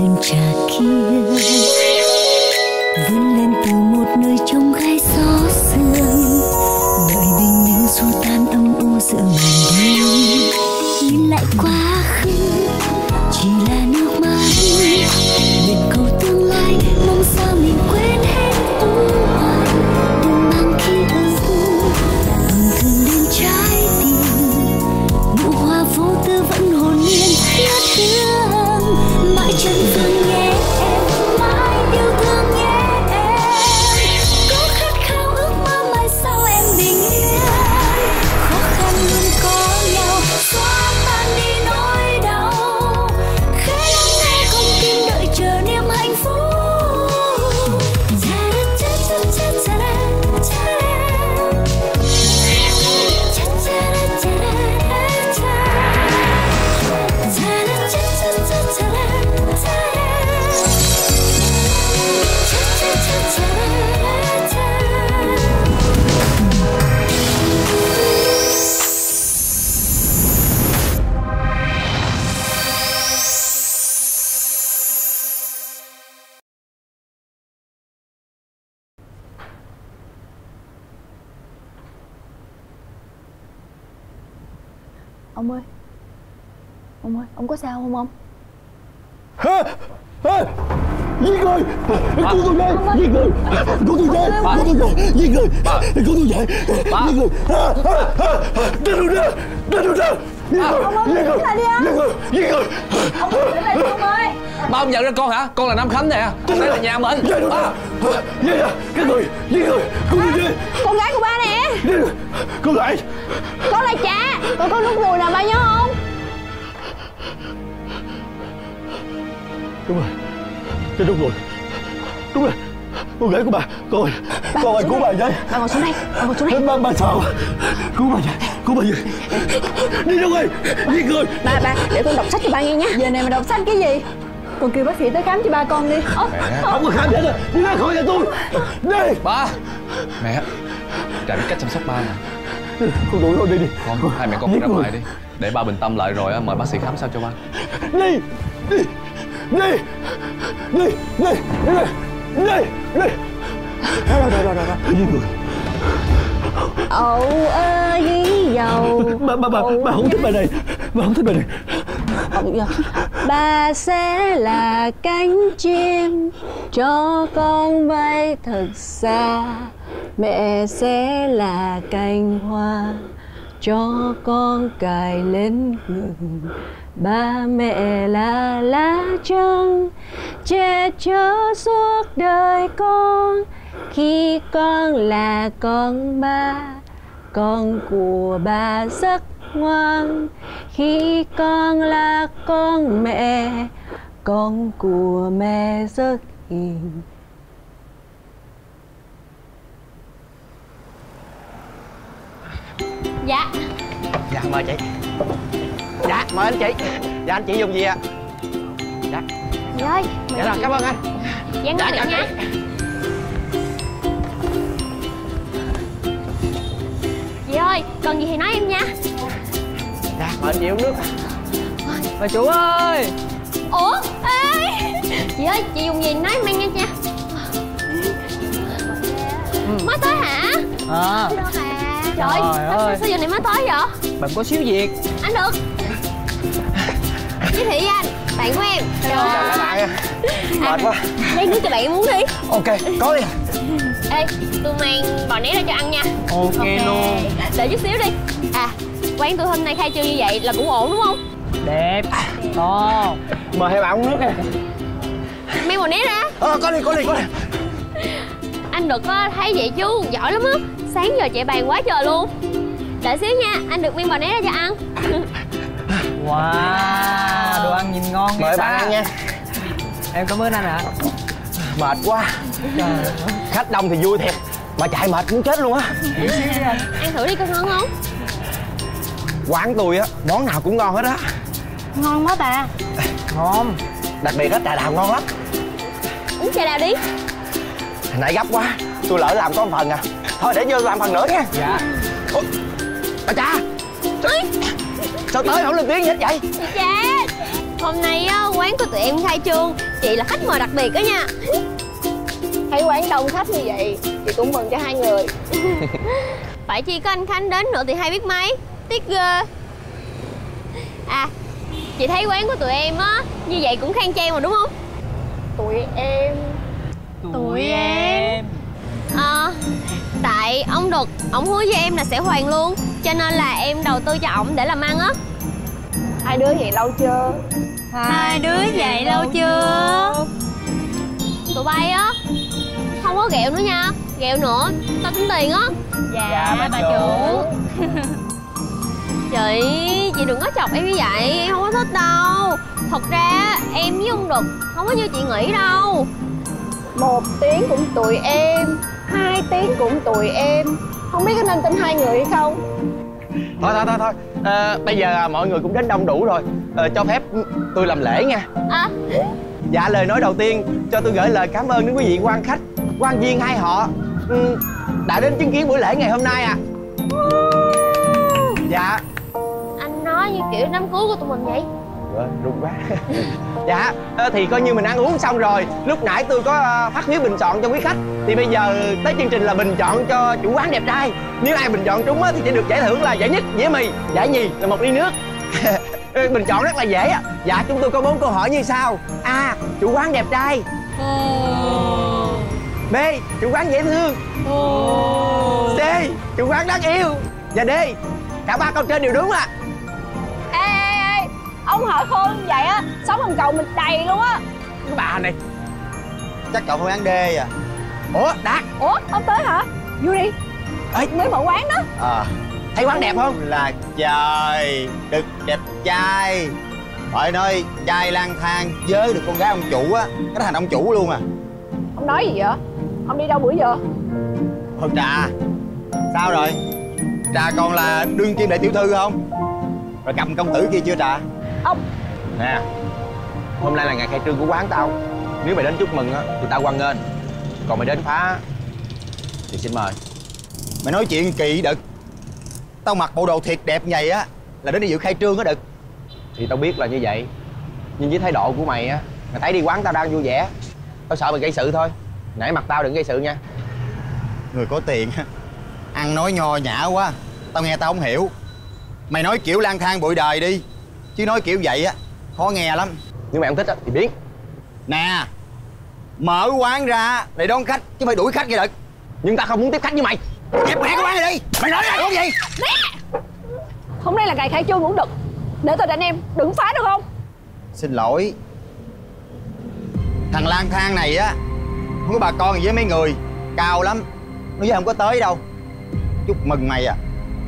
sơn trà kia, vươn lên từ một nơi trông gai gió sương, đợi bình minh xua tan âm u giữa màn đêm. Nhìn lại quá khứ chỉ là nước mắt, nguyện cầu tương lai mong sao mình quên hết u hoài. Đừng mang ký ức tổn thương đến trái tim, nụ hoa vô tư vẫn hồn nhiên ngát hương. Mãi chân phương nhé em, mãi yêu thương nhé em. Có khát khao ước mơ mai sau em bình yên, khó khăn luôn có nhau xóa tan đi nỗi đau. Khẽ lắng nghe con tim đợi chờ niềm hạnh phúc. Ông ơi, ông có sao không ông? Giết người! Cứu tôi về! Giết người! Cứu tôi về! Cứu tôi về! Giết người! Cứu tôi về! Giết người! Đánh tôi ra! Đánh tôi ra! Ông ơi, giết người! Giết người! Ông ơi, để lại đi ông ơi! Ba không nhận ra con hả? Con là Nam Khánh nè. Đây là nhà mình. Giết ra! Cái người! Giết người! Cứu tôi về! Con gái của ba nè! Cứu lại! Con là cha! Con có nút ruồi nào ba nhớ không? Đúng rồi, chết đúng rồi. Đúng rồi, con gái của bà. Con ơi, cứu bà với. Bà ngồi xuống đây, bà ngồi xuống đây. Bà sợ. Cứu bà với, cứu bà với. Đi đâu ơi, giết người. Bà, để con đọc sách cho ba nghe nha. Giờ này mà đọc sách cái gì? Con kêu bác sĩ tới khám cho ba con đi. Không có khám gì hết rồi, đi ra khỏi nhà tôi. Đi. Ba. Mẹ, Trà biết cách chăm sóc ba nè. Con đuổi con đi đi. Con, hai mẹ con ra ngoài đi. Để ba bình tâm lại rồi mời bác sĩ khám sao cho ba. Đi. Đi. Đi. Đi. Đi. Đi. Đi. Đi. Rồi. Giết người. Ầu ơi dầu. Bà không thích bài này. Bà không thích bài này. Ba sẽ là cánh chim cho con bay thật xa. Mẹ sẽ là cành hoa cho con cài lên ngực. Ba mẹ là lá trắng che chở suốt đời con. Khi con là con ba, con của ba rất ngoan. Khi con là con mẹ, con của mẹ rất hiền. Dạ mời chị. Dạ mời anh chị. Dạ anh chị dùng gì ạ? Dạ rồi dạ rồi, cảm ơn anh. Dạ ngon miệng nha. Chị ơi, cần gì thì nói em nha. Dạ mời anh chị uống nước. Bà chủ ơi. Ủa, ê chị ơi, chị dùng gì nói em mang nha nha. Mới tới hả? Đâu à. Trời ơi, sao giờ này mới tới vậy? Bạn có xíu việc. Anh được. Giới thiệu với anh, bạn của em. Chào các bạn. Mệt quá. Lấy nước cho bạn em uống đi. Ok, có đi. Ê, tôi mang bò né ra cho ăn nha. Ok luôn. Đợi chút xíu đi. À, quán tôi hôm nay khai trương như vậy là cũng ổn đúng không? Đẹp. To. Mời hai bạn uống nước nha. Mang bò né ra. Có đi. Anh Đực á, thấy vậy chứ giỏi lắm á. Sáng giờ chạy bàn quá trời luôn. Đợi xíu nha, anh Đực mang bò né ra cho ăn. Wow, đồ ăn nhìn ngon. Mời bạn ăn nha. Em cảm ơn anh ạ. Mệt quá. Khách đông thì vui thiệt, mà chạy mệt muốn chết luôn á. Ăn thử đi coi ngon không? Quán tôi á, món nào cũng ngon hết á. Ngon quá bà. Ngon. Đặc biệt á, trà đào ngon lắm. Uống trà đào đi. Nãy gấp quá, tôi lỡ làm có một phần à. Thôi để vô làm phần nữa nha. Dạ. Ủa, bà Trà. Sao tới không lên tiếng gì hết vậy? Dạ. Hôm nay á, quán của tụi em khai trương, chị là khách mời đặc biệt đó nha. Thấy quán đông khách như vậy, chị cũng mừng cho hai người. Phải chi có anh Khánh đến nữa thì hay biết mấy. Tiếc ghê. À, chị thấy quán của tụi em á, như vậy cũng khang trang mà đúng không? Tụi em Tại ông Đực, ổng hứa với em là sẽ hoàn luôn, cho nên là em đầu tư cho ổng để làm ăn á. Hai đứa vậy lâu chưa? Hai đứa vậy lâu chưa? Tụi bay á, không có ghẹo nữa nha. Ghẹo nữa, tao tính tiền á. Dạ bà chủ. Chị đừng có chọc em như vậy, em không có thích đâu. Thật ra em với ông Đực không có như chị nghĩ đâu. 1 tiếng cũng tụi em, 2 tiếng cũng tụi em. Không biết có nên tin hai người hay không? Thôi bây giờ mọi người cũng đến đông đủ rồi, cho phép tôi làm lễ nha. Dạ, lời nói đầu tiên cho tôi gửi lời cảm ơn đến quý vị quan khách, quan viên hai họ đã đến chứng kiến buổi lễ ngày hôm nay ạ. Dạ. Anh nói như kiểu đám cưới của tụi mình vậy. Rung quá. Dạ, thì coi như mình ăn uống xong rồi. Lúc nãy tôi có phát phiếu bình chọn cho quý khách, thì bây giờ tới chương trình là bình chọn cho chủ quán đẹp trai. Nếu ai bình chọn trúng thì sẽ được giải thưởng là giải nhất dĩa mì, giải nhì là 1 ly nước. Bình chọn rất là dễ ạ. Dạ, chúng tôi có 4 câu hỏi như sau. A, chủ quán đẹp trai. B, chủ quán dễ thương. C, chủ quán đáng yêu. Và D, cả 3 câu trên đều đúng ạ. Ê, ông hỏi khôn như vậy á, sống hầm cầu mình đầy luôn á. Cái bà này Chắc cậu phải ăn đê à. Ủa, Đạt. Ủa, ông tới hả? Vô đi. Ê, mới mở quán đó. Thấy quán đẹp không? Là trời, Đực đẹp trai. Phải nói trai lang thang với được con gái ông chủ á, cái đó thành ông chủ luôn à. Ông nói gì vậy? Ông đi đâu bữa giờ? Thôi Trà, sao rồi? Trà còn là đương kim đại tiểu thư không? Rồi cầm công tử kia chưa Trà? Ông. Nè, hôm nay là ngày khai trương của quán tao. Nếu mày đến chúc mừng á thì tao hoan nghênh. Còn mày đến phá thì xin mời. Mày nói chuyện kỳ Đực. Tao mặc bộ đồ thiệt đẹp như vậy á là đến đi dự khai trương á Đực. Thì tao biết là như vậy, nhưng với thái độ của mày á, mày thấy đi quán tao đang vui vẻ, tao sợ mày gây sự thôi. Nể mặt tao đừng gây sự nha. Người có tiền ăn nói nho nhã quá, tao nghe tao không hiểu. Mày nói kiểu lang thang bụi đời đi, chứ nói kiểu vậy á khó nghe lắm. Nếu mày không thích á thì biến. Nè, mở quán ra để đón khách chứ phải đuổi khách vậy Đực. Nhưng tao không muốn tiếp khách với mày. Dẹp mẹ cái quán này đi. Mày nói ra không gì? Hôm nay là ngày khai trương cũng được, để tôi đánh em đừng phá được không? Xin lỗi. Thằng lang thang này á không có bà con gì với mấy người, cao lắm, nó với không có tới đâu. Chúc mừng mày à.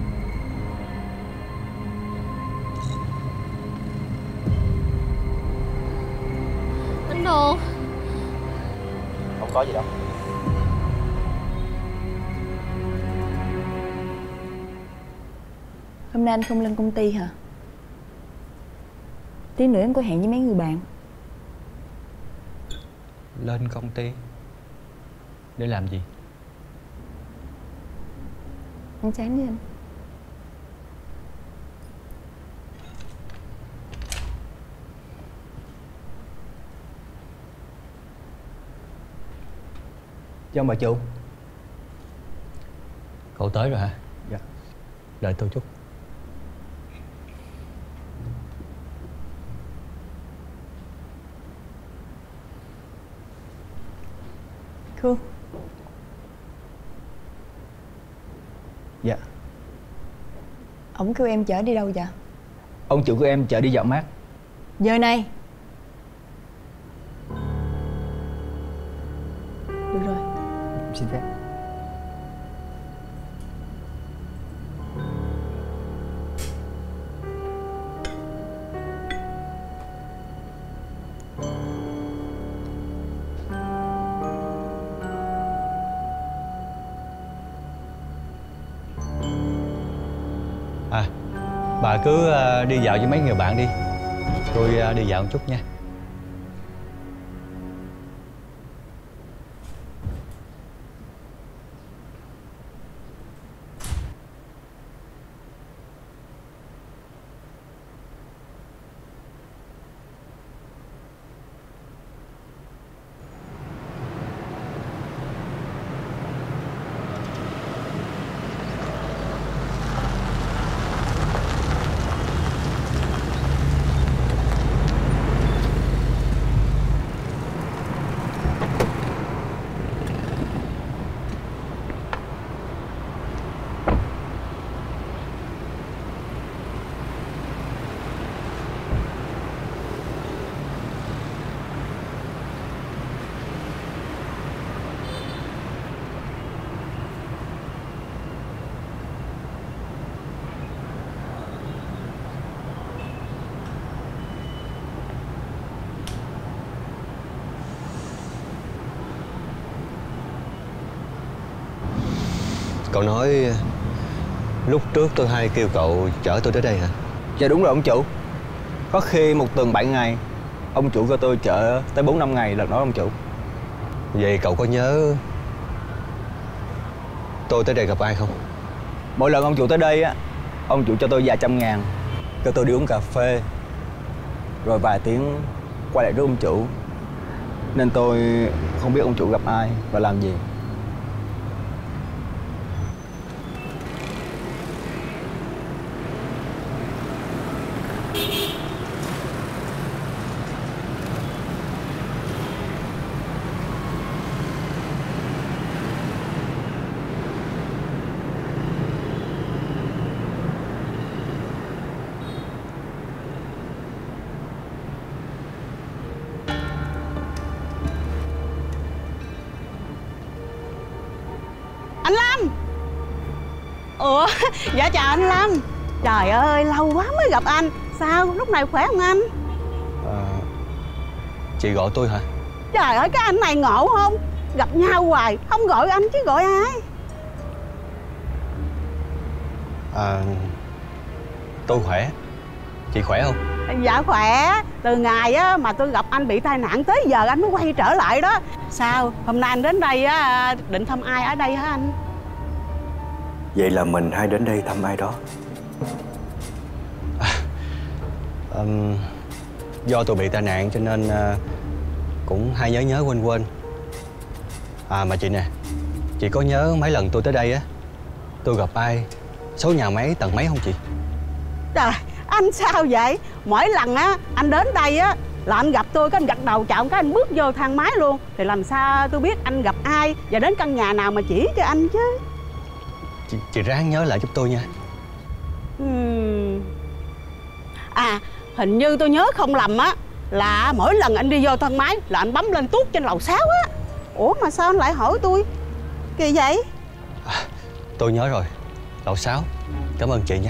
Anh Được. Không có gì đâu. Hôm nay anh không lên công ty hả? Tí nữa em có hẹn với mấy người bạn. Lên công ty để làm gì? Ăn sáng đi anh. Chào bà chủ. Cậu tới rồi hả? Dạ. Đợi tôi chút. Khương. Dạ. Ổng kêu em chở đi đâu vậy? Ông chủ của em chở đi dạo mát. Giờ này. Được rồi. Xin phép. Bà cứ đi dạo với mấy người bạn đi. Tôi đi dạo một chút nha. Cậu nói lúc trước tôi hay kêu cậu chở tôi tới đây hả? Dạ đúng rồi ông chủ. Có khi một tuần 7 ngày ông chủ cho tôi chở tới 4-5 ngày lần đó ông chủ. Vậy cậu có nhớ tôi tới đây gặp ai không? Mỗi lần ông chủ tới đây á, ông chủ cho tôi vài trăm ngàn, cho tôi đi uống cà phê, rồi vài tiếng quay lại rước ông chủ. Nên tôi không biết ông chủ gặp ai và làm gì. Anh Lâm. Ủa, dạ chào anh Lâm. Trời ơi, lâu quá mới gặp anh. Sao, lúc này khỏe không anh? Chị gọi tôi hả? Trời ơi, cái anh này ngộ không? Gặp nhau hoài, không gọi anh chứ gọi ai? Tôi khỏe. Chị khỏe không? Dạ khỏe. Từ ngày á mà tôi gặp anh bị tai nạn tới giờ anh mới quay trở lại đó. Sao, hôm nay anh đến đây á, định thăm ai ở đây hả anh? Vậy là mình hay đến đây thăm ai đó? Do tôi bị tai nạn cho nên cũng hay nhớ quên. Mà chị nè, chị có nhớ mấy lần tôi tới đây á, tôi gặp ai, số nhà mấy, tầng mấy không chị? Trời, anh sao vậy? Mỗi lần á anh đến đây á là anh gặp tôi, cái anh gật đầu chào, cái anh bước vô thang máy luôn. Thì làm sao tôi biết anh gặp ai và đến căn nhà nào mà chỉ cho anh chứ. Chị ráng nhớ lại giúp tôi nha. Hình như tôi nhớ không lầm á là mỗi lần anh đi vô thang máy là anh bấm lên tuốt trên lầu 6 á. Ủa mà sao anh lại hỏi tôi kỳ vậy? Tôi nhớ rồi, lầu 6. Cảm ơn chị nha.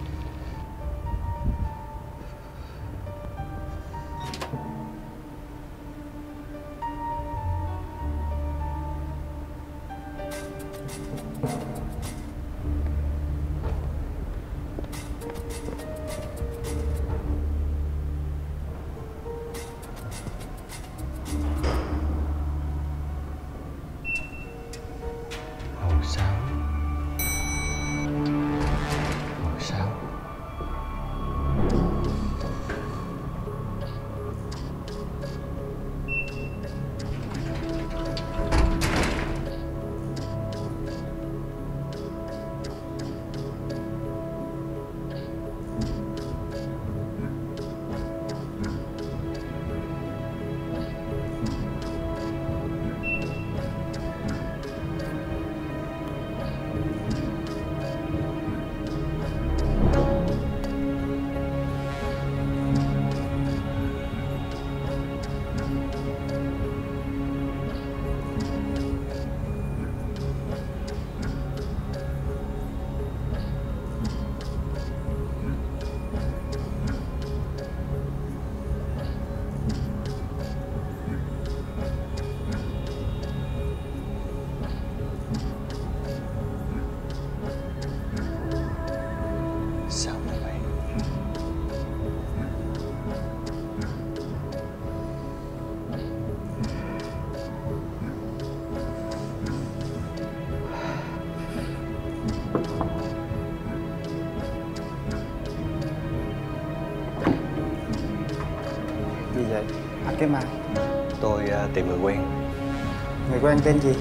Gì vậy? Anh cái mai. Tôi tìm người quen. Người quen tên gì?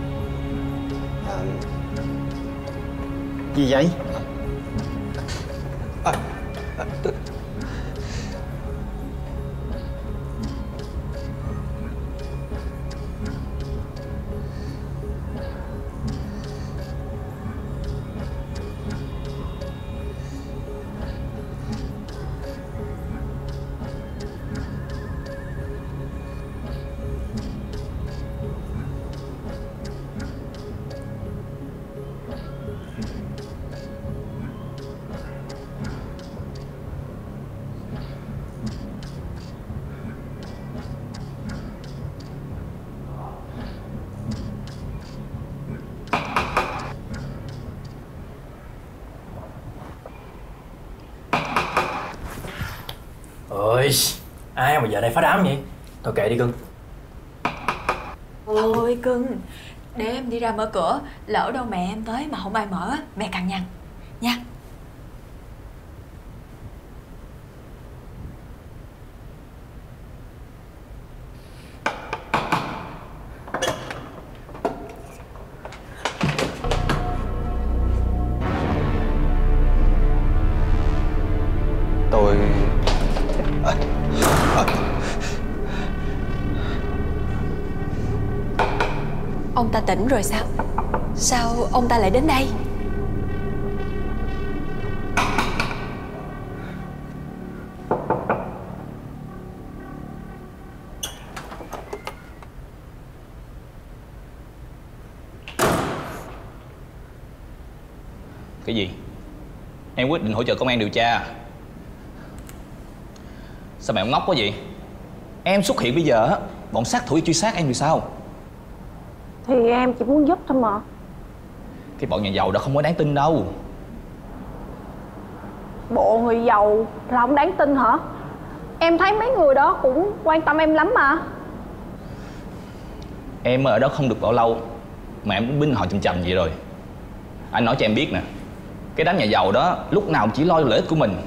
Gì vậy? Ai mà giờ đây phá đám vậy? Thôi kệ đi cưng. Thôi cưng, để em đi ra mở cửa. Lỡ đâu mẹ em tới mà không ai mở, mẹ cằn nhằn nha. Tôi... Ông ta tỉnh rồi sao? Sao ông ta lại đến đây? Cái gì? Em quyết định hỗ trợ công an điều tra? Sao mẹ ngốc quá vậy? Em xuất hiện bây giờ bọn sát thủ truy sát em thì sao? Thì em chỉ muốn giúp thôi mà. Cái bọn nhà giàu đó không có đáng tin đâu. Bộ người giàu là không đáng tin hả? Em thấy mấy người đó cũng quan tâm em lắm mà. Em ở đó không được bao lâu mà em cũng binh họ chầm vậy rồi. Anh nói cho em biết nè, cái đám nhà giàu đó lúc nào chỉ lo lợi ích của mình.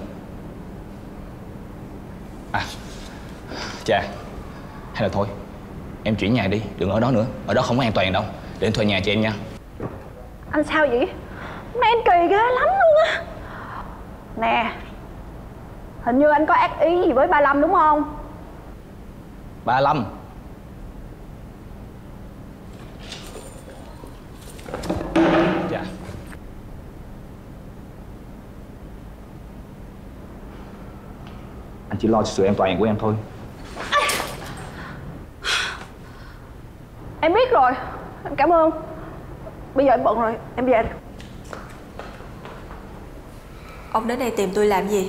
À, chà, hay là thôi em chuyển nhà đi, đừng ở đó nữa. Ở đó không có an toàn đâu. Để em thuê nhà cho em nha. Anh sao vậy? Mấy anh kỳ ghê lắm luôn á. Nè, hình như anh có ác ý gì với ba Lâm đúng không? Ba Lâm? Dạ. Anh chỉ lo cho sự an toàn của em thôi. Em biết rồi, em cảm ơn. Bây giờ em bận rồi, em về. Ông đến đây tìm tôi làm gì?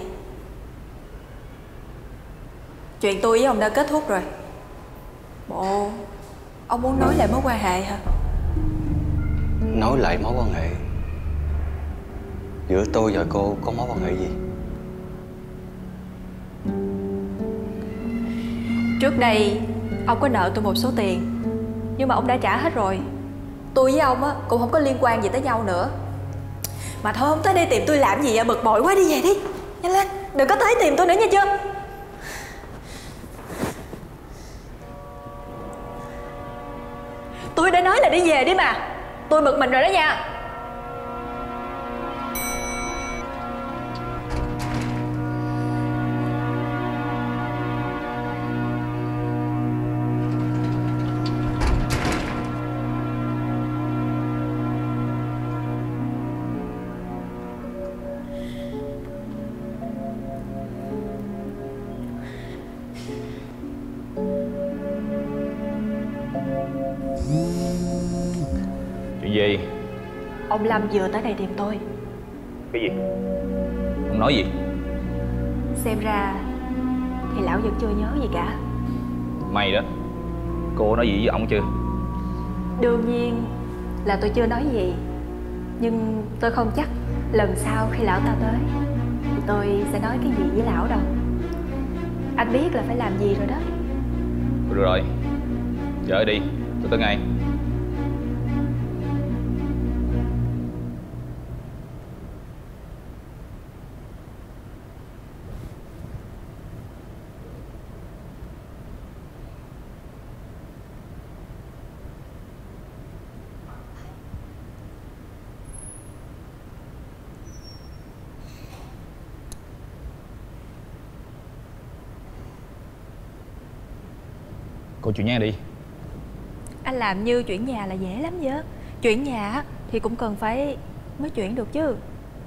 Chuyện tôi với ông đã kết thúc rồi. Bộ ông muốn nói lại mối quan hệ hả? Nói lại mối quan hệ? Giữa tôi và cô có mối quan hệ gì? Trước đây ông có nợ tôi một số tiền, nhưng mà ông đã trả hết rồi. Tôi với ông á cũng không có liên quan gì tới nhau nữa. Mà thôi, ông tới đây tìm tôi làm gì vậy? Bực bội quá, đi về đi. Nhanh lên, đừng có tới tìm tôi nữa nha chưa? Tôi đã nói là đi về đi mà. Tôi bực mình rồi đó nha. Chuyện gì? Ông Lâm vừa tới đây tìm tôi. Cái gì? Ông nói gì? Xem ra thì lão vẫn chưa nhớ gì cả. Mày đó, cô nói gì với ông chưa? Đương nhiên là tôi chưa nói gì, nhưng tôi không chắc lần sau khi lão ta tới thì tôi sẽ nói cái gì với lão đâu. Anh biết là phải làm gì rồi đó. Được rồi, chở đi, tôi tới ngay. Cô chuyển nhà đi. Anh làm như chuyển nhà là dễ lắm vậy. Chuyển nhà thì cũng cần phải mới chuyển được chứ.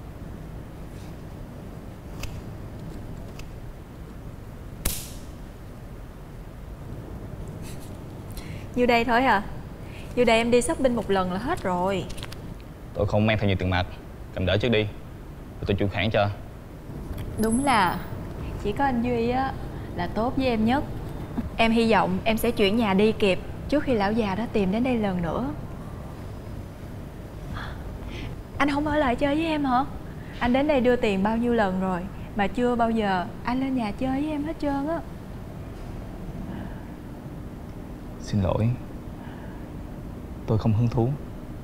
Như đây thôi à? Như đây em đi shopping một lần là hết rồi. Tôi không mang theo nhiều tiền mặt. Cầm đỡ trước đi, rồi tôi chuyển khoản cho. Đúng là chỉ có anh Duy á là tốt với em nhất. Em hy vọng em sẽ chuyển nhà đi kịp trước khi lão già đó tìm đến đây lần nữa. Anh không ở lại chơi với em hả? Anh đến đây đưa tiền bao nhiêu lần rồi Mà chưa bao giờ anh lên nhà chơi với em hết trơn á. Xin lỗi, tôi không hứng thú.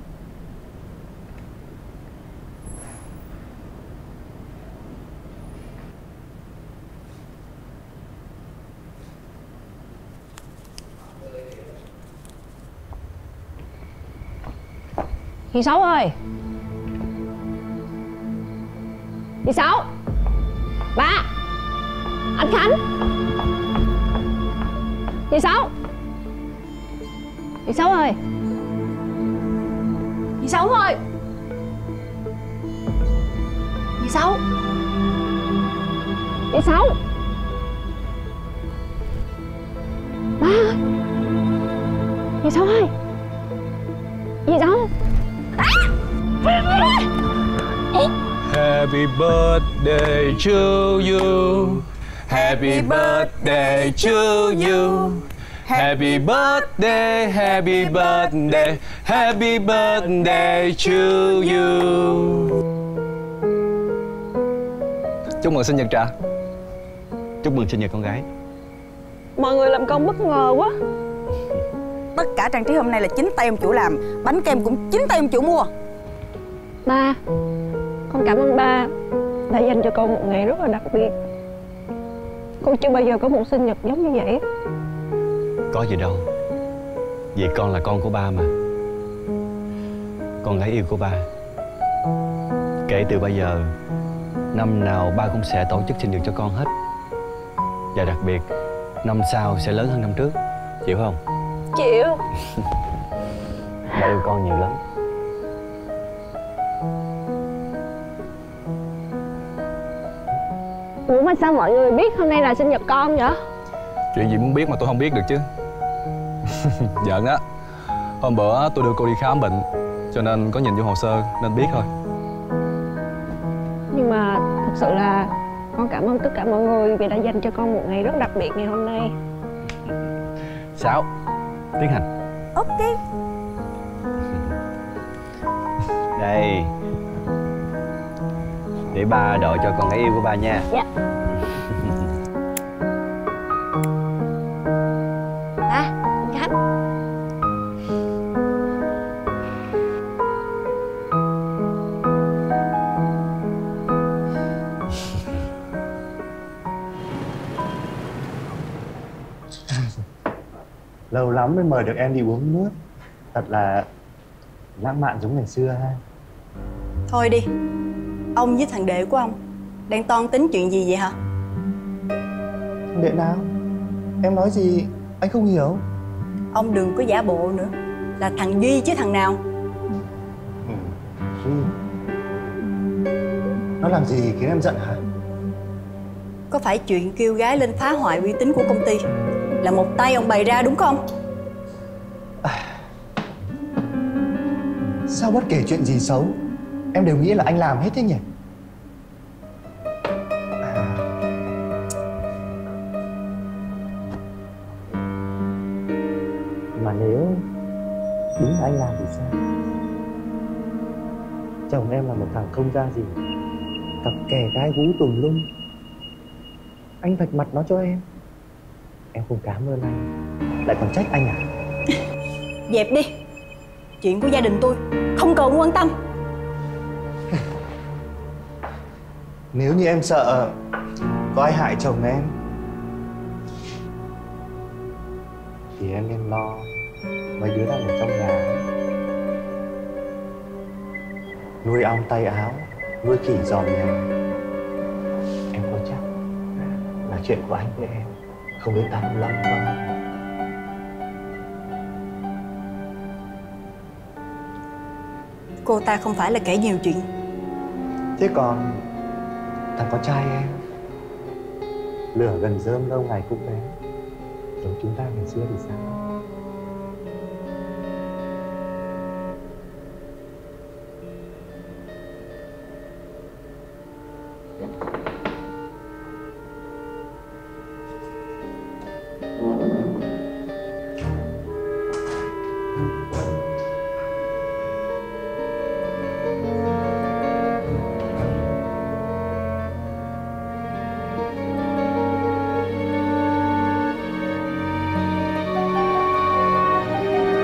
Chị Sáu ơi, chị Sáu, ba, anh Khánh, chị Sáu, chị Sáu ơi, chị Sáu ơi, chị Sáu, chị Sáu, ba ơi, chị Sáu ơi, chị Sáu. Happy birthday to you. Happy birthday to you. Happy birthday, happy birthday, happy birthday to you. Chúc mừng sinh nhật Trà. Chúc mừng sinh nhật con gái. Mọi người làm con bất ngờ quá. Tất cả trang trí hôm nay là chính tay ông chủ làm. Bánh kem cũng chính tay ông chủ mua. Ba, con cảm ơn ba đã dành cho con một ngày rất là đặc biệt. Con chưa bao giờ có một sinh nhật giống như vậy. Có gì đâu, vì con là con của ba mà. Con gái yêu của ba. Kể từ bây giờ, năm nào ba cũng sẽ tổ chức sinh nhật cho con hết. Và đặc biệt, năm sau sẽ lớn hơn năm trước. Chịu không? Chịu. Ba yêu con nhiều lắm. Ủa mà sao mọi người biết hôm nay là sinh nhật con vậy? Chuyện gì muốn biết mà tôi không biết được chứ. Giỡn á. Hôm bữa tôi đưa cô đi khám bệnh, cho nên có nhìn vô hồ sơ nên biết thôi. Nhưng mà thật sự là con cảm ơn tất cả mọi người vì đã dành cho con một ngày rất đặc biệt ngày hôm nay. Sáu, tiến hành. Ok. Đây, để ba đội cho con gái yêu của ba nha. Dạ. Ba, Khánh. Lâu lắm mới mời được em đi uống nước. Thật là lãng mạn giống ngày xưa ha. Thôi đi. Ông với thằng đệ của ông đang toan tính chuyện gì vậy hả? Thằng đệ nào? Em nói gì anh không hiểu. Ông đừng có giả bộ nữa. Là thằng Duy chứ thằng nào. Duy. Nó làm gì khiến em giận hả? Có phải chuyện kêu gái lên phá hoại uy tín của công ty là một tay ông bày ra đúng không? Sao bất kể chuyện gì xấu em đều nghĩ là anh làm hết thế nhỉ? Mà nếu đúng là anh làm thì sao? Chồng em là một thằng không ra gì, tập kè gái gú tùm lum. Anh vạch mặt nó cho em không cảm ơn anh, lại còn trách anh à? Dẹp đi. Chuyện của gia đình tôi không cần quan tâm. Nếu như em sợ có ai hại chồng em thì em nên lo mấy đứa đang ở trong nhà. Nuôi ong tay áo, nuôi khỉ giòn nhà. Em có chắc là chuyện của anh với em không đến 85 không? Cô ta không phải là kẻ nhiều chuyện. Thế còn thằng con trai em, lửa gần rơm lâu ngày cũng bén, giống chúng ta ngày xưa thì sao?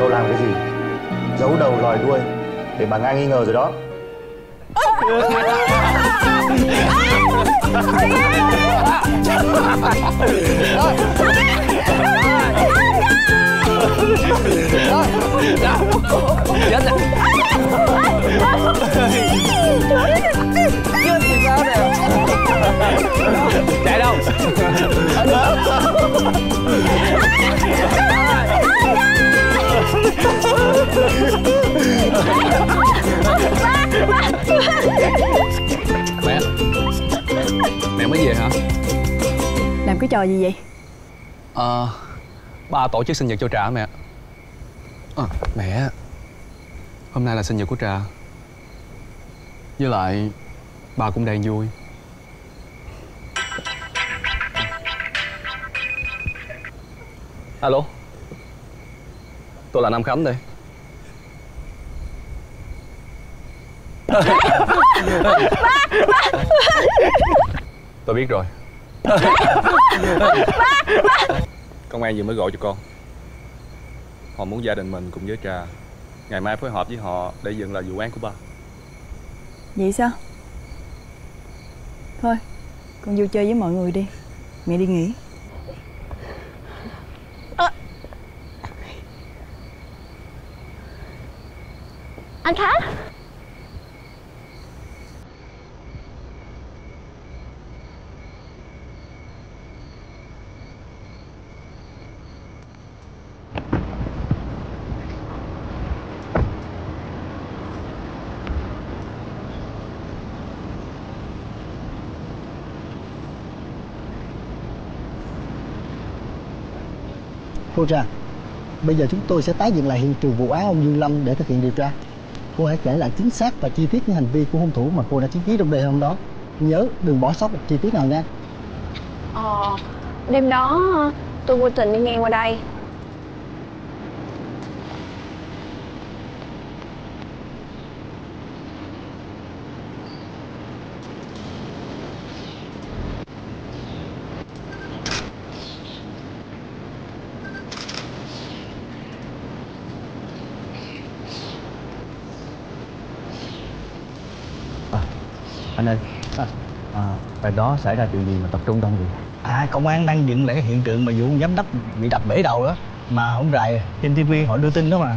làm cái gì? Giấu đầu lòi đuôi để bà Nga nghi ngờ rồi đó. Thì sao nè? Chạy đâu? Mẹ mới về hả? Làm cái trò gì vậy? Ba tổ chức sinh nhật cho Trà mẹ. Mẹ, hôm nay là sinh nhật của Trà. Với lại ba cũng đang vui. Alo, tôi là Nam Khánh đây. Tôi biết rồi. Công an vừa mới gọi cho con. Họ muốn gia đình mình cùng với Trà ngày mai phối hợp với họ để dựng lại vụ án của ba. Vậy sao? Thôi, con vô chơi với mọi người đi. Mẹ đi nghỉ. Anh Khánh. Cô Trà, bây giờ chúng tôi sẽ tái dựng lại hiện trường vụ án ông Dương Lâm để thực hiện điều tra. Cô hãy kể lại chính xác và chi tiết những hành vi của hung thủ mà cô đã chứng kiến trong đêm hôm đó. Nhớ đừng bỏ sót một chi tiết nào nha. Đêm đó tôi vô tình đi ngang qua đây. Anh ơi, bài đó xảy ra chuyện gì mà tập trung đông vậy? Công an đang dựng lại cái hiện trường mà vụ ông giám đốc bị đập bể đầu đó. Mà không rày, trên TV họ đưa tin đó mà.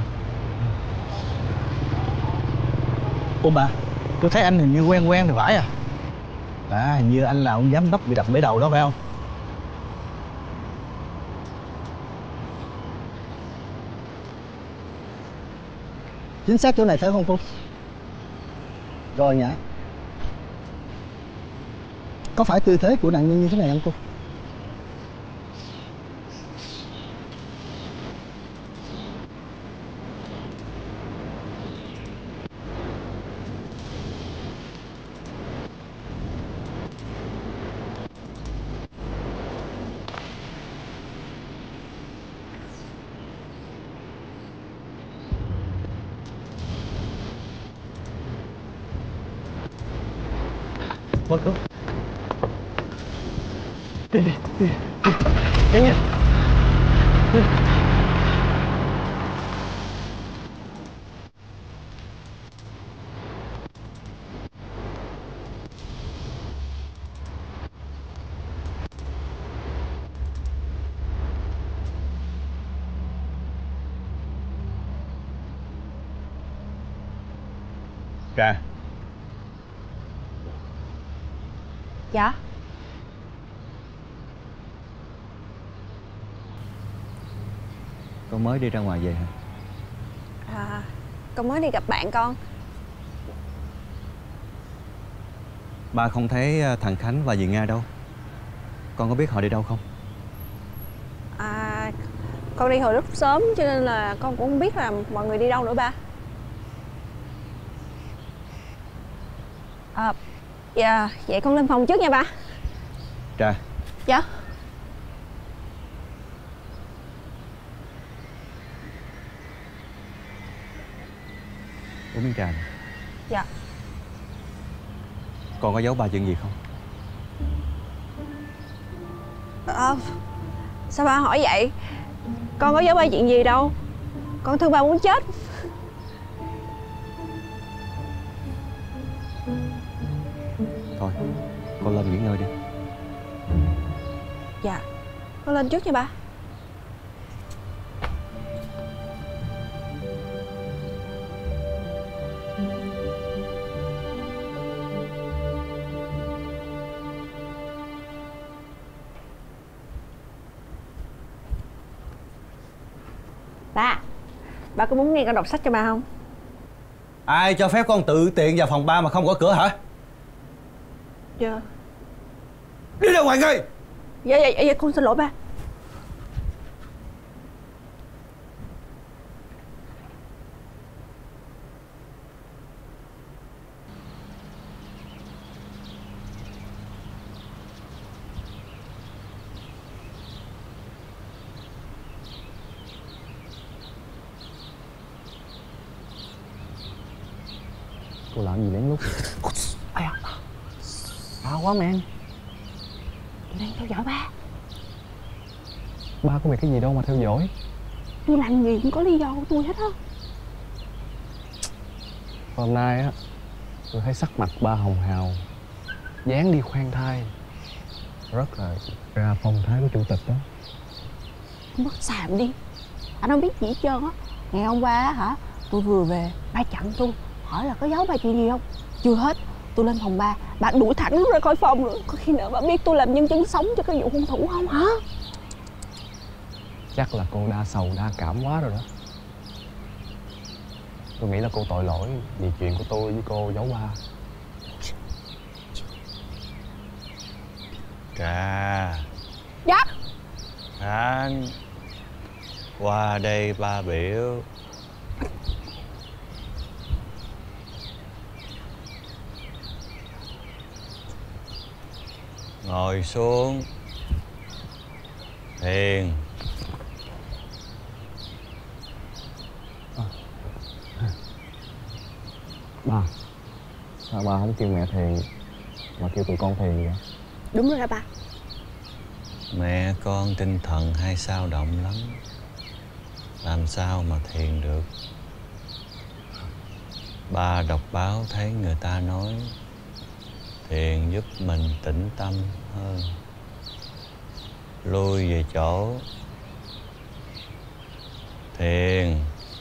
Ô bà, tôi thấy anh hình như quen quen thì phải à. Hình như anh là ông giám đốc bị đập bể đầu đó phải không? Chính xác chỗ này phải không cô? Rồi nhỉ. Có phải tư thế của nạn nhân như thế này không cô? Vâng cô. Đi. Nhanh. Trà. Dạ. Con mới đi ra ngoài về hả? Con mới đi gặp bạn con. Ba không thấy thằng Khánh và dì Nga đâu. Con có biết họ đi đâu không? Con đi hồi rất sớm cho nên là con cũng không biết là mọi người đi đâu nữa ba. Dạ, vậy con lên phòng trước nha ba. Trà. Dạ. Uống miếng trà này. Dạ. Con có giấu ba chuyện gì không? Sao ba hỏi vậy? Con có giấu ba chuyện gì đâu. Con thương ba muốn chết. Thôi, con lên nghỉ ngơi đi. Dạ, con lên trước nha ba. Ba có muốn nghe con đọc sách cho ba không? Ai cho phép con tự tiện vào phòng ba mà không có cửa hả? Dạ. Đi ra ngoài ngay. Dạ con xin lỗi ba. Cô làm gì lén lút? Ây da, sợ quá mẹ. Tôi đang theo dõi ba. Ba có việc cái gì đâu mà theo dõi. Tôi làm gì cũng có lý do của tôi hết á. Hôm nay á, tôi thấy sắc mặt ba hồng hào, dáng đi khoan thai, rất là ra phong thái của chủ tịch đó. Mất xàm đi. Anh không biết gì hết trơn á. Ngày hôm qua á hả, tôi vừa về, ba chặn tôi, hỏi là có giấu ba chuyện gì không. Chưa hết, tôi lên phòng ba đuổi thẳng ra khỏi phòng nữa. Có khi nào ba biết tôi làm nhân chứng sống cho cái vụ hung thủ không hả? Chắc là cô đa sầu đa cảm quá rồi đó. Tôi nghĩ là cô tội lỗi vì chuyện của tôi với cô giấu ba. Trà. Dạ. Anh qua đây ba biểu. Ngồi xuống. Thiền. Ba, sao ba không kêu mẹ thiền mà kêu tụi con thiền vậy? Đúng rồi hả ba? Mẹ con tinh thần hay sao động lắm, làm sao mà thiền được. Ba đọc báo thấy người ta nói thiền giúp mình tĩnh tâm hơn. Lui về chỗ thiền.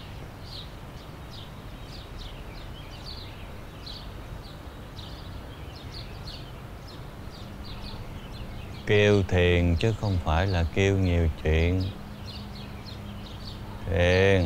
Kêu thiền chứ không phải là kêu nhiều chuyện. Thiền.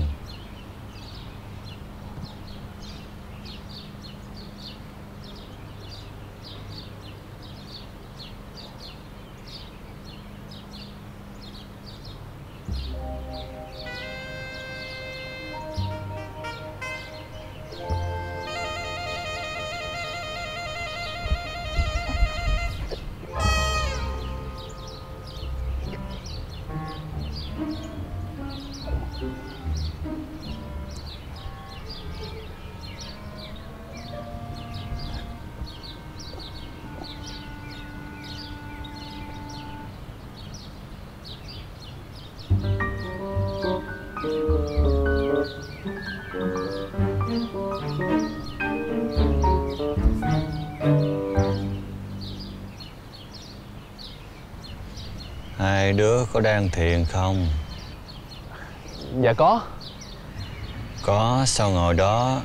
Hai đứa có đang thiền không? Dạ có. Có, sao ngồi đó?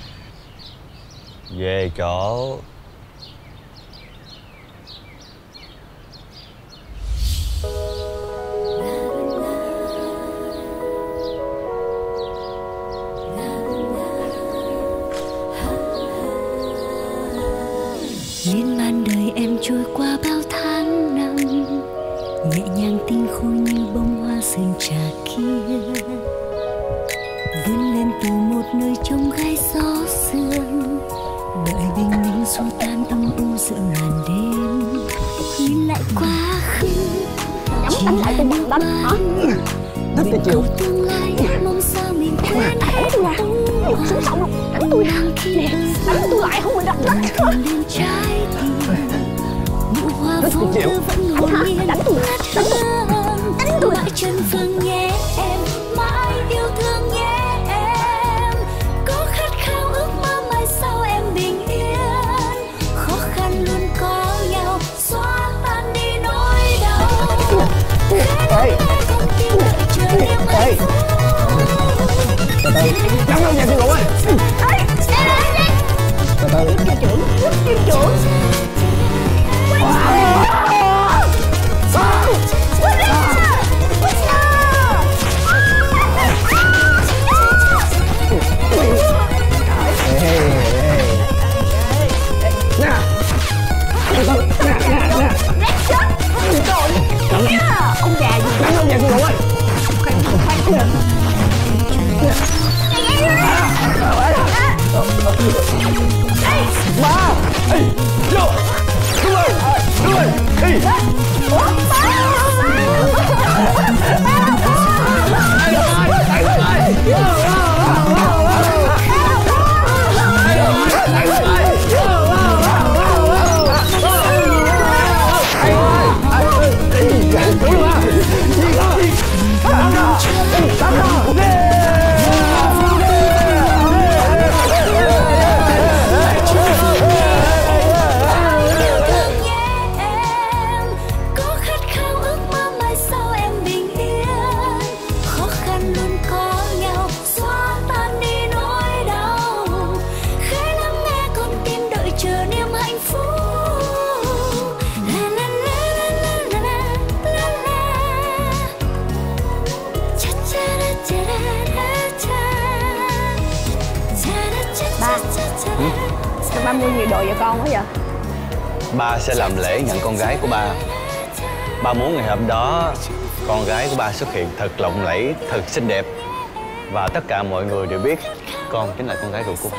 Về chỗ. Miên man đời em trôi qua bao tháng năm, nhẹ nhàng tinh khôi như bông hoa sườn trà kia, vươn lên từ một nơi trông gai gió sương, đợi bình minh xua tan âm u giữa màn đêm. Nhìn lại quá khứ chỉ là nước mắt, nguyện cầu tương lai mong sao mình quên hết xuống sông luôn, đánh tôi nè, đánh tôi lại không bị đập đất. lên trái tim nụ hoa vô tư vẫn ngổn ngang đánh tôi lại chân phương nhé em mãi yêu thương nhé. Ê, Cảm ơn nhà sư phụ ơi. Kim trưởng. Ông già gì cảm ơn nhà sư phụ ơi. Ba. Ê, vô. Đúng rồi. Đúng rồi. Ê. Ba mua nhiều đồ cho con quá vậy? Ba sẽ làm lễ nhận con gái của ba. Ba muốn ngày hôm đó con gái của ba xuất hiện thật lộng lẫy, thật xinh đẹp, và tất cả mọi người đều biết con chính là con gái ruột của ba.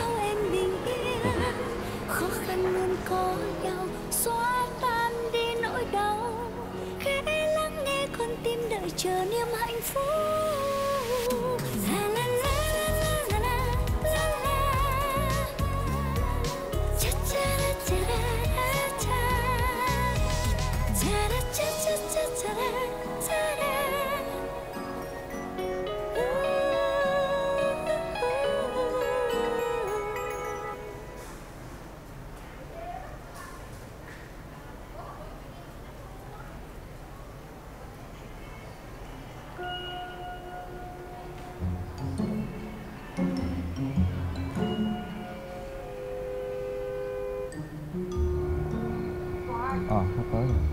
Sắp tới rồi.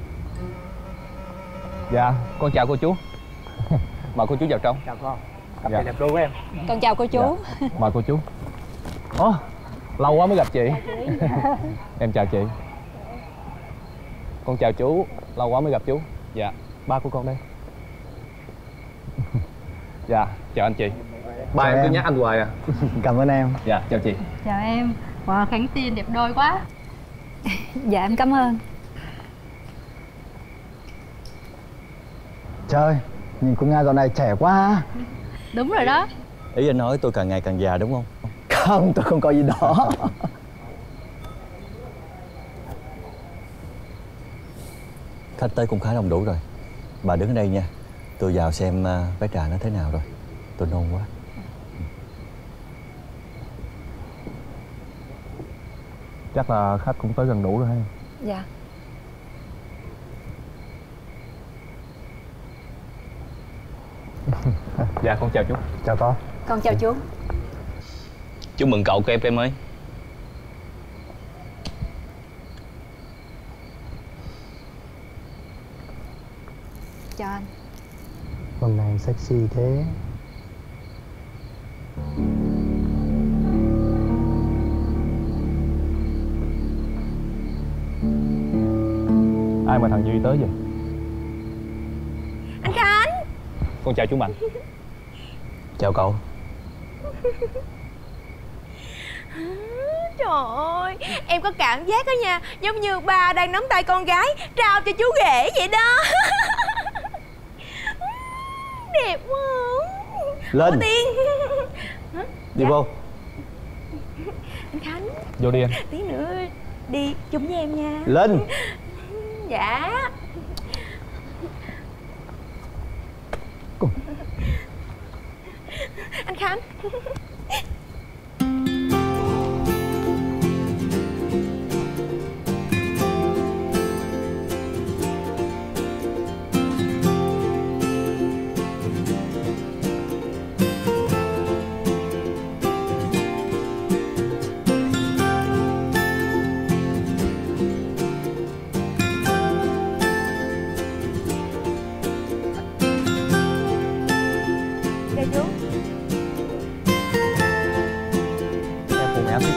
Dạ, con chào cô chú. Mời cô chú vào trong. Chào con. Cặp đẹp luôn em. Con chào cô chú. Dạ. Mời cô chú. Ồ, lâu quá mới gặp chị. Em chào chị. Con chào chú, lâu quá mới gặp chú. Dạ, ba của con đây. Dạ, chào anh chị. Ba em cứ nhắc anh hoài à. Cảm ơn em. Dạ, chào chị. Chào em. Wow, Khánh Tiên đẹp đôi quá. Dạ em cảm ơn. Trời, nhìn cô Nga dạo này trẻ quá. Đúng rồi đó. Ý anh nói tôi càng ngày càng già đúng không? Không, tôi không có gì đó. Khách tới cũng khá đông đủ rồi. Bà đứng ở đây nha. Tôi vào xem vé trà nó thế nào rồi. Tôi nôn quá. Chắc là khách cũng tới gần đủ rồi ha. Dạ. Dạ con chào chú. Chào con. Con chào chú. Chúc mừng cậu của em ơi. Chào anh. Hôm nay sexy thế. Ai mà thằng Duy tới vậy? Anh Khánh. Con chào chú Mạnh. Chào cậu. Trời ơi, em có cảm giác đó nha, giống như ba đang nắm tay con gái trao cho chú rể vậy đó. Đẹp quá. Lên. Tiên. Đi vô. Anh Khánh. Vô đi em. Tí nữa đi chung với em nha. Lên. Dạ. Anh Khánh.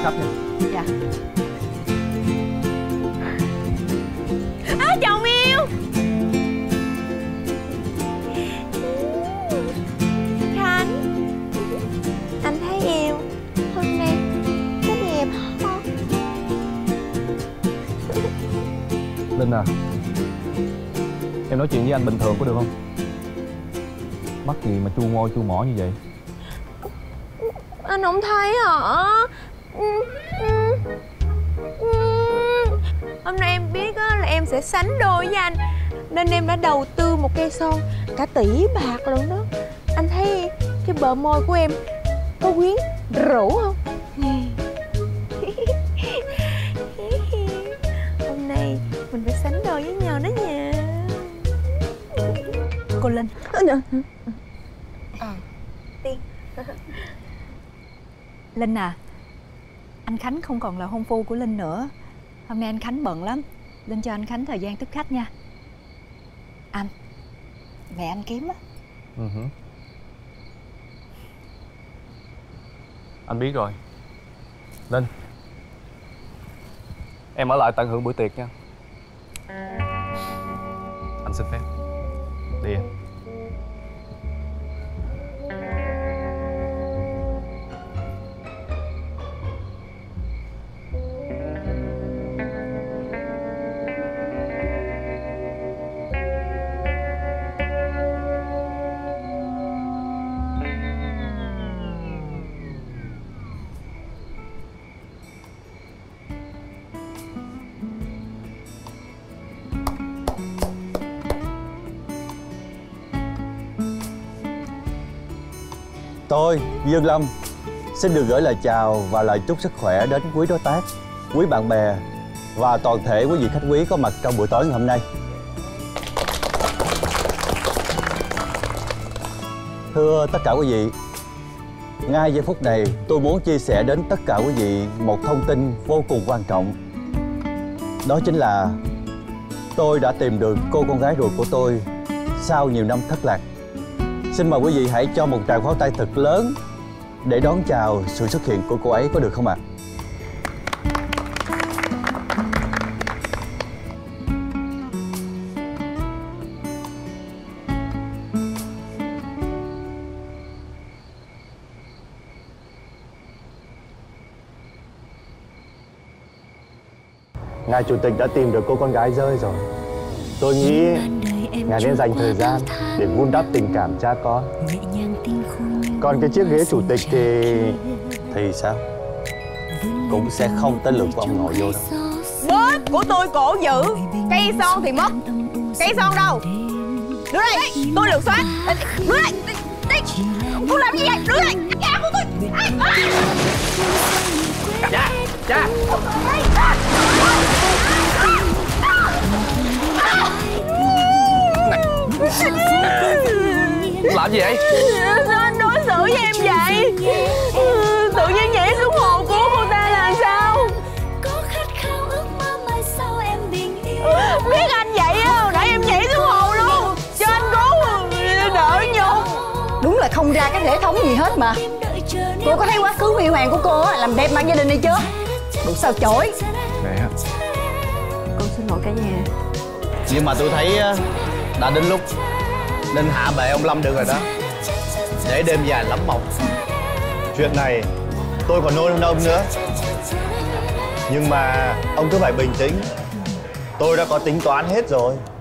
khách nha. Dạ. Chồng yêu. Khánh, anh thấy em hôm nay có đẹp không? Linh à, em nói chuyện với anh bình thường có được không? Mắc gì mà chu môi chu mỏ như vậy? Anh không thấy hả? Hôm nay em biết là em sẽ sánh đôi với anh, nên em đã đầu tư một cây son cả tỷ bạc luôn đó. Anh thấy cái bờ môi của em có quyến rũ không? Hôm nay mình phải sánh đôi với nhau đó nha. Cô Linh. Tiên. Linh à, anh Khánh không còn là hôn phu của Linh nữa. Hôm nay anh Khánh bận lắm, Linh cho anh Khánh thời gian tiếp khách nha. Anh, mẹ anh kiếm á. Anh biết rồi. Linh, em ở lại tận hưởng bữa tiệc nha. Anh xin phép. Đi em. Tôi, Dương Lâm, xin được gửi lời chào và lời chúc sức khỏe đến quý đối tác, quý bạn bè và toàn thể quý vị khách quý có mặt trong buổi tối ngày hôm nay. Thưa tất cả quý vị, ngay giây phút này tôi muốn chia sẻ đến tất cả quý vị một thông tin vô cùng quan trọng. Đó chính là tôi đã tìm được cô con gái ruột của tôi sau nhiều năm thất lạc. Xin mời quý vị hãy cho một tràng pháo tay thật lớn để đón chào sự xuất hiện của cô ấy, có được không ạ? Ngài chủ tịch đã tìm được cô con gái rơi rồi. Tôi nghĩ ngài nên dành thời gian để vun đắp tình cảm cha con. Còn cái chiếc ghế chủ tịch thì sao? Cũng sẽ không tới lượt của ông nội vô đâu. Bóp của tôi cổ giữ, cây son thì mất. Cây son đâu? Đưa đây, tôi lượt xoát. Đưa đây, đi. Cô làm gì vậy? Đưa đây, cha của tôi. Cha. Làm gì vậy? Sao anh đối xử với em vậy? Tự nhiên nhảy xuống hồ cứu cô ta là sao? Biết anh vậy á, nãy em nhảy xuống hồ luôn cho anh cứu đỡ nhung. Đúng là không ra cái thể thống gì hết mà. Cô có thấy quá khứ huy hoàng của cô làm đẹp mặt gia đình đi chưa? Đủ sao chổi. Mẹ, Con xin lỗi cả nhà. Nhưng mà tôi thấy đã đến lúc nên hạ bệ ông Lâm được rồi đó. Để đêm dài lắm mộng. Chuyện này tôi còn nôn hơn ông nữa. Nhưng mà ông cứ phải bình tĩnh. Tôi đã có tính toán hết rồi.